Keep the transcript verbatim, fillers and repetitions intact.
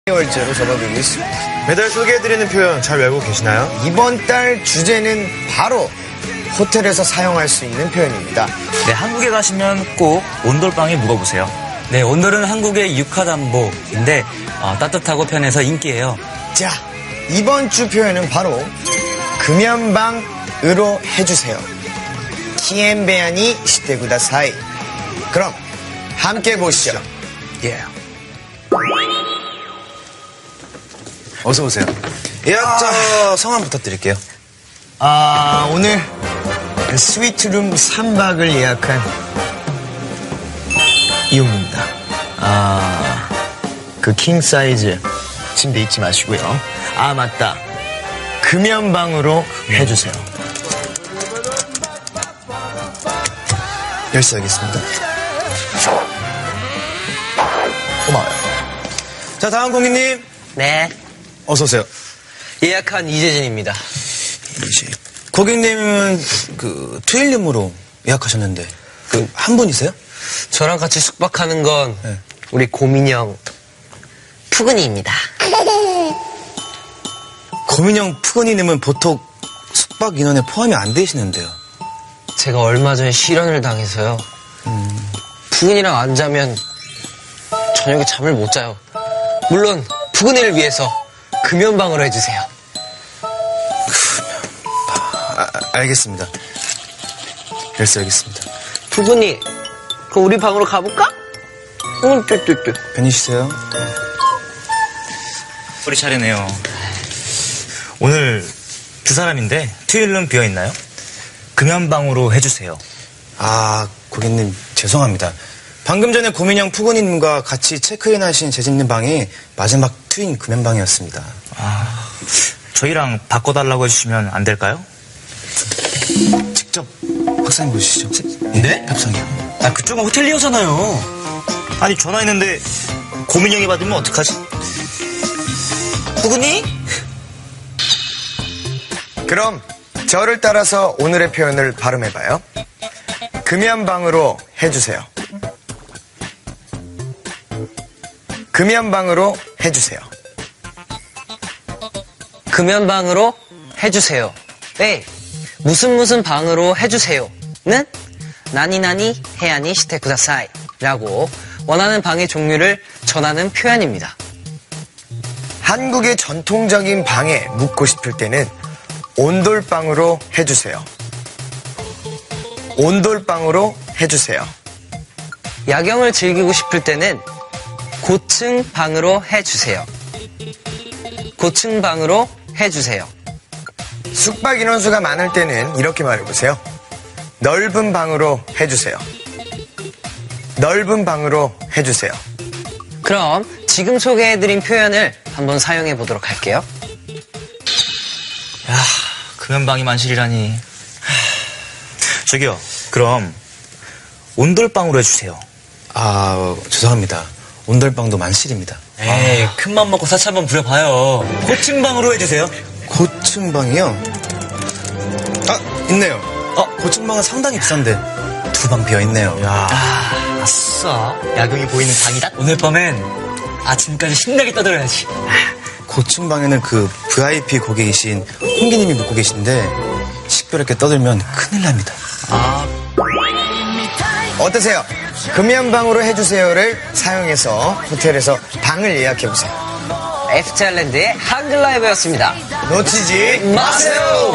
월째로 접어들고 있습니다. 매달 소개해드리는 표현 잘 외우고 계시나요? 이번 달 주제는 바로 호텔에서 사용할 수 있는 표현입니다. 네, 한국에 가시면 꼭 온돌방에 묵어보세요. 네, 온돌은 한국의 육하담보인데 어, 따뜻하고 편해서 인기예요. 자, 이번 주 표현은 바로 금연방으로 해주세요. 키엔베야니 시테구다사이. 그럼 함께 보시죠. 예. 어서 오세요. 예약자 아... 성함 부탁드릴게요. 아, 오늘 스위트룸 삼 박을 예약한 이용입니다. 아, 그 킹 사이즈 침대 잊지 마시고요. 아, 맞다. 금연방으로 해주세요. 열쇠하겠습니다. 고마워요. 자, 다음 고객님. 네. 어서 오세요. 예약한 이재진입니다. 이제 고객님은 그 트윌룸으로 예약하셨는데 그 한 분이세요? 저랑 같이 숙박하는 건 네. 우리 고민형 푸근이입니다. 고민형 푸근이님은 보통 숙박 인원에 포함이 안 되시는데요. 제가 얼마 전에 실연을 당해서요. 음. 푸근이랑 안 자면 저녁에 잠을 못 자요. 물론 푸근이를 위해서 금연방으로 해주세요. 아, 알겠습니다. 열쇠하겠습니다. 푸근이, 그럼 우리 방으로 가볼까? 응, 뚜뚜뚜. 편히 쉬세요. 우리 차례네요. 오늘 두 사람인데 트윌룸 비어있나요? 금연방으로 해주세요. 아, 고객님 죄송합니다. 방금 전에 고민형 푸근이님과 같이 체크인 하신 재진님 방이 마지막 트윈 금연방이었습니다. 아, 저희랑 바꿔달라고 해주시면 안 될까요? 직접 확산해 보시죠. 네? 협상이요. 아, 그쪽은 호텔리어잖아요. 아니, 전화했는데 고민형이 받으면 어떡하지? 푸근이? 그럼 저를 따라서 오늘의 표현을 발음해봐요. 금연방으로 해주세요. 금연방으로 해주세요. 금연방으로 해주세요. 네, 무슨 무슨 방으로 해주세요는 나니나니 해야니 시테쿠다사이 라고 원하는 방의 종류를 전하는 표현입니다. 한국의 전통적인 방에 묵고 싶을 때는 온돌방으로 해주세요. 온돌방으로 해주세요. 야경을 즐기고 싶을 때는 고층 방으로 해주세요. 고층 방으로 해주세요. 숙박 인원수가 많을 때는 이렇게 말해보세요. 넓은 방으로 해주세요. 넓은 방으로 해주세요. 그럼 지금 소개해드린 표현을 한번 사용해 보도록 할게요. 야, 금연방이 만실이라니. 저기요, 그럼 온돌방으로 해주세요. 아, 죄송합니다. 온돌방도 만실입니다. 에이, 아. 큰맘 먹고 사치 한번 부려봐요. 고층방으로 해주세요. 고층방이요? 아, 있네요. 어, 고층방은 상당히 비싼데 두 방 비어있네요. 야, 아, 아싸. 야경이 보이는 방이다. 오늘 밤엔 아침까지 신나게 떠들어야지. 고층방에는 그 브이아이피 고객이신 홍기님이 묵고 계신데 식별했게 떠들면 큰일 납니다. 아, 어떠세요? 금연방으로 해주세요를 사용해서 호텔에서 방을 예약해보세요. 에프티알랜드의 한글 라이브였습니다. 놓치지 마세요!